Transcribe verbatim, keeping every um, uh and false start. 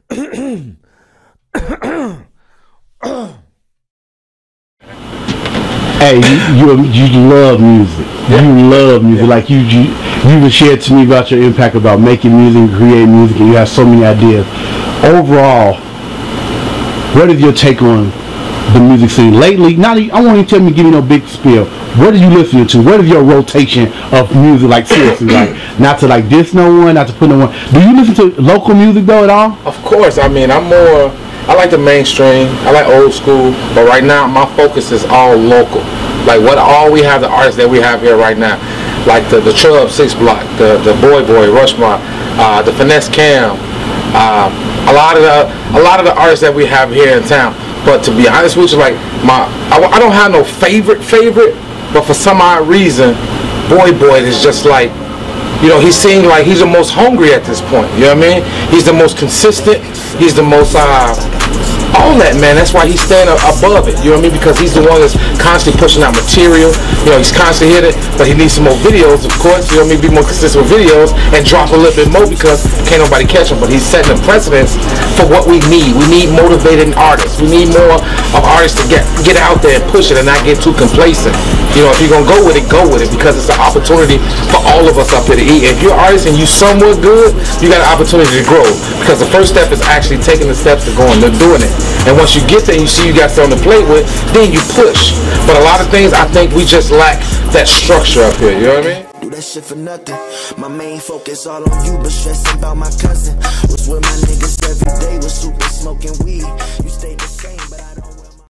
Hey, you, you you love music. Yeah. You love music. Yeah. Like you you you even shared to me about your impact about making music, creating music, and you have so many ideas. Overall, what is your take on the music scene lately? Not I won't even tell me give me no big spiel. What are you listening to? What is your rotation of music? Like seriously, like not to like diss no one, not to put no one. Do you listen to local music though at all? Of course. I mean, I'm more. I like the mainstream. I like old school. But right now, my focus is all local. Like what all we have the artists that we have here right now, like the the Chubb Six Block, the the Boy Boy, Rushmont, uh, the Finesse Cam, uh, a lot of the a lot of the artists that we have here in town. But to be honest with you, like my I, I don't have no favorite favorite. But for some odd reason, Boy Boy is just like, you know, he seems like he's the most hungry at this point. You know what I mean? He's the most consistent. He's the most, uh, all that, man. That's why he's staying above it. You know what I mean? Because he's the one that's constantly pushing out material. You know, he's constantly hitting it, but he needs some more videos, of course. You know what I mean? Be more consistent with videos and drop a little bit more because can't nobody catch him. But he's setting a precedence for what we need. We need motivated artists. We need more of artists to get get out there and push it and not get too complacent. You know, if you're going to go with it, go with it because it's an opportunity for all of us up here to eat. If you're an artist and you somewhat good, you got an opportunity to grow because the first step is actually taking the steps to going and doing it. And once you get there and you see you got something to play with, then you push. But a lot of things, I think we just lack that structure up here. You know what I mean? Do that shit for nothing. My main focus all on you, but stressing about my cousin. Was with my niggas every day, was super smoking weed. You stayed the same.